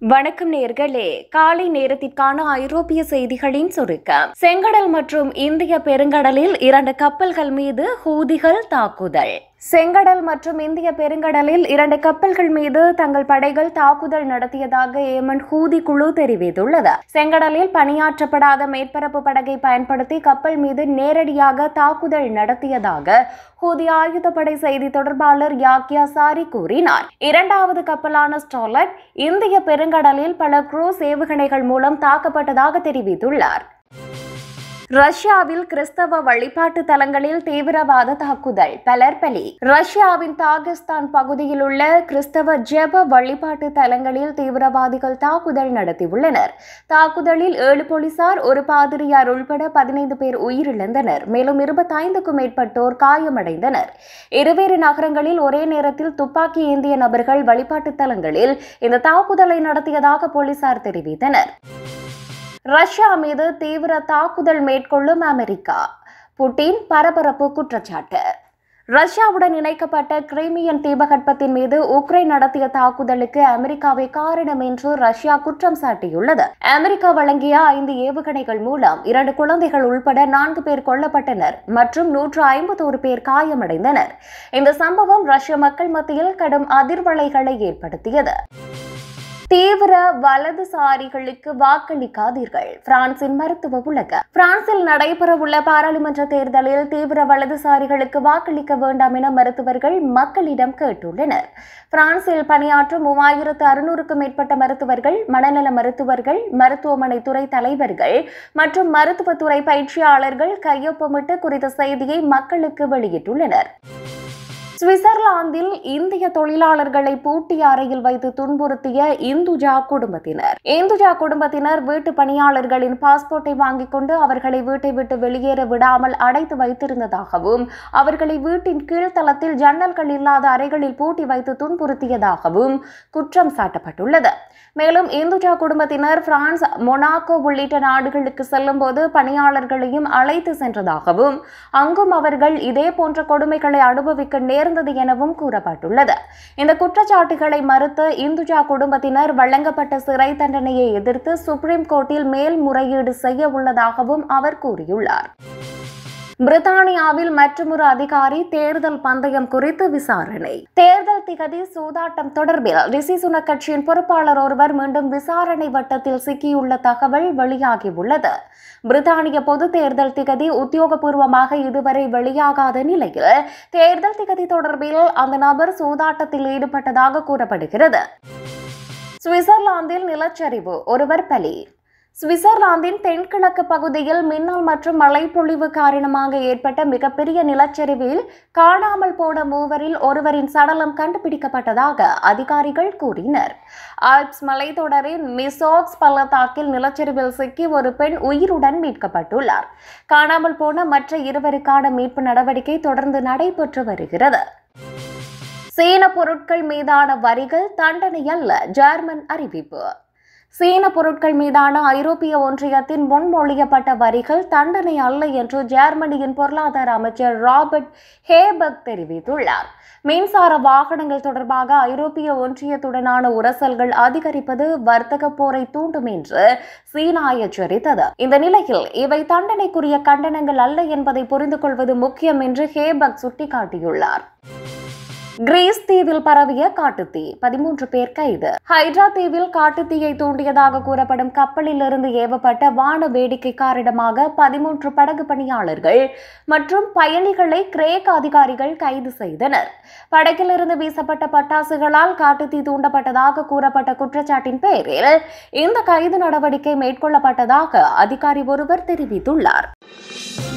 வணக்கம் நேயர்களே, காலை நேரத்திற்கான ஐரோப்பிய செய்திகளின் சுருக்கம். செங்கடல் மற்றும் இந்திய பெருங்கடலில் 2 கப்பல்கள் மீது ஹூதிகள் தாக்குதல். செங்கடல் மற்றும் இந்திய பெருங்கடலில் 2 கப்பல்கள் மீது தங்கள் படைகள் தாக்குதல் நடத்தியதாக ஏமன் ஹூதி குழு தெரிவித்துள்ளது. செங்கடலில் பணியாற்றப்படாத மேற்பரப்பு படகை பயன்படுத்தி கப்பல் மீது நேரடியாக தாக்குதல் நடத்தியதாக ஹூதி ஆயுதப்படை செய்தி தொடர்பாளர் யாக்யா சாரி கூறினார். 2வது கப்பலான ஸ்டார்லைட் இந்திய பெருங்கடலில் பல குரூஸ் ஏவுகணைகள் மூலம் தாக்கப்பட்டதாக தெரிவித்துள்ளார். ரஷ்யாவில் கிறிஸ்தவ வழிபாட்டு தலங்களில் தீவிரவாத தாக்குதல், பலர் பலி. ரஷ்யாவின் தாகிஸ்தான் பகுதியில் உள்ள கிறிஸ்தவ ஜெப வழிபாட்டு தலங்களில் தீவிரவாதிகள் தாக்குதல் நடத்தியுள்ளனர். தாக்குதலில் 7 போலீசார், ஒரு பாதிரியார் உள்பட 15 பேர் உயிரிழந்தனர். மேலும் 25க்கும் மேற்பட்டோர் காயமடைந்தனர். இருவேறு நகரங்களில் ஒரே நேரத்தில் துப்பாக்கி ஏந்திய நபர்கள் வழிபாட்டு தலங்களில் இந்த தாக்குதலை நடத்தியதாக போலீசார் தெரிவித்தனர். ரஷ்யா மீது தீவிர தாக்குதல் மேற்கொள்ளும் அமெரிக்கா, புட்டின் பரபரப்பு குற்றச்சாட்டு. ரஷ்யாவுடன் இணைக்கப்பட்ட கிரைமியன் தீபகற்பத்தின் மீது உக்ரைன் நடத்திய தாக்குதலுக்கு அமெரிக்காவே காரணம் என்று ரஷ்யா குற்றம் சாட்டியுள்ளது. அமெரிக்கா வழங்கிய 5 ஏவுகணைகள் மூலம் 2 குழந்தைகள் உள்பட 4 பேர் கொல்லப்பட்டனர் மற்றும் 151 பேர் காயமடைந்தனர். இந்த சம்பவம் ரஷ்ய மக்கள் மத்தியில் கடும் அதிர்வலைகளை ஏற்படுத்தியது. தீவிர வலதுசாரிகளுக்கு வாக்களிக்காதீர்கள், பிரான்சின் மருத்துவ உலகம். பிரான்சில் நடைபெறவுள்ள பாராளுமன்ற தேர்தலில் தீவிர வலதுசாரிகளுக்கு வாக்களிக்க வேண்டாம் என மருத்துவர்கள் மக்களிடம் கேட்டுள்ளனர். பிரான்சில் பணியாற்றும் 3600க்கும் மேற்பட்ட மருத்துவர்கள், மனநல மருத்துவர்கள், மருத்துவமனை துறை தலைவர்கள் மற்றும் மருத்துவத்துறை பயிற்சியாளர்கள் கையொப்பமிட்டு குறித்த செய்தியை மக்களுக்கு வெளியிட்டுள்ளனர். சுவிட்சர்லாந்தில் இந்திய தொழிலாளர்களை பூட்டிய அறையில் வைத்து துன்புறுத்திய இந்துஜா குடும்பத்தினர் வீட்டு பணியாளர்களின் பாஸ்போர்ட்டை வாங்கிக் கொண்டு அவர்களை வீட்டை விட்டு வெளியேற விடாமல் அடைத்து வைத்திருந்ததாகவும் அவர்களை வீட்டின் கீழ்த்தளத்தில் ஜன்னல்கள் இல்லாத அறைகளில் பூட்டி வைத்து துன்புறுத்தியதாகவும் குற்றம் சாட்டப்பட்டுள்ளது. மேலும் இந்துஜா குடும்பத்தினர் பிரான்ஸ், மொனாக்கோ உள்ளிட்ட நாடுகளுக்கு செல்லும் போது பணியாளர்களையும் அழைத்து சென்றதாகவும் அங்கும் அவர்கள் இதே போன்ற கொடுமைகளை அனுபவிக்க நேர்ந்தது எனவும் கூறப்பட்டுள்ளது. இந்த குற்றச்சாட்டுகளை மறுத்த இந்துஜா குடும்பத்தினர் வழங்கப்பட்ட சிறை தண்டனையை எதிர்த்து சுப்ரீம் கோர்ட்டில் மேல்முறையீடு செய்ய உள்ளதாகவும் அவர் கூறியுள்ளார். பிரித்தானியாவில் மற்றொரு அதிகாரி தேர்தல் பந்தயம் குறித்து விசாரணை. தேர்தல் திகதி சூதாட்டம் தொடர்பில் ரிஷி சுனக் கட்சியின் பொறுப்பாளர் ஒருவர் மீண்டும் விசாரணை வட்டத்தில் சிக்கியுள்ள தகவல் வெளியாகியுள்ளது. பிரித்தானிய பொது தேர்தல் திகதி உத்தியோகபூர்வமாக இதுவரை வெளியாகாத நிலையில் தேர்தல் திகதி தொடர்பில் அந்த நபர் சூதாட்டத்தில் ஈடுபட்டதாக கூறப்படுகிறது. சுவிட்சர்லாந்தில் நிலச்சரிவு, ஒருவர் பலி. சுவிட்சர்லாந்தின் தென்கிழக்கு பகுதியில் மின்னல் மற்றும் மழைப்பொழிவு காரணமாக ஏற்பட்ட மிகப்பெரிய நிலச்சரிவில் காணாமல் போன மூவரில் ஒருவரின் சடலம் கண்டுபிடிக்கப்பட்டதாக அதிகாரிகள் கூறினர். ஆல்ப்ஸ் மலைத்தொடரின் மிசோக்ஸ் பள்ளத்தாக்கில் நிலச்சரிவில் சிக்கி ஒரு பெண் உயிருடன் மீட்கப்பட்டுள்ளார். காணாமல் போன மற்ற 2 மீட்பு நடவடிக்கை தொடர்ந்து நடைபெற்று வருகிறது. சீன பொருட்கள் மீதான வரிகள் தண்டனை அல்ல, ஜெர்மன் அறிவிப்பு. சீன பொருட்கள் மீதான ஐரோப்பிய ஒன்றியத்தின் முன்மொழியப்பட்ட வரிகள் தண்டனை அல்ல என்று ஜெர்மனியின் பொருளாதார அமைச்சர் ராபர்ட் ஹேபர்க் தெரிவித்துள்ளார். மின்சார வாகனங்கள் தொடர்பாக ஐரோப்பிய ஒன்றியத்துடனான உரசல்கள் அதிகரிப்பது வர்த்தக போரை தூண்டும் என்று சீனா எச்சரித்தது. இந்த நிலையில் இவை தண்டனைக்குரிய கண்டனங்கள் அல்ல என்பதை புரிந்து கொள்வது முக்கியம் என்று ஹேபர்க் சுட்டிக்காட்டியுள்ளார். கிரீஸ் தீவில் பரவிய காட்டுத்தீ, 13 பேர் கைது. ஹைட்ரா தீவில் காட்டுத்தீயை தூண்டியதாக கூறப்படும் கப்பலில் இருந்து ஏவப்பட்ட வான வேடிக்கை காரணமாக 13 படகு பணியாளர்கள் மற்றும் பயணிகளை கிரேக்க அதிகாரிகள் கைது செய்தனர். படகிலிருந்து வீசப்பட்ட பட்டாசுகளால் காட்டுத்தீ தூண்டப்பட்டதாக கூறப்பட்ட குற்றச்சாட்டின் பேரில் இந்த கைது நடவடிக்கை மேற்கொள்ளப்பட்டதாக அதிகாரி ஒருவர் தெரிவித்துள்ளார்.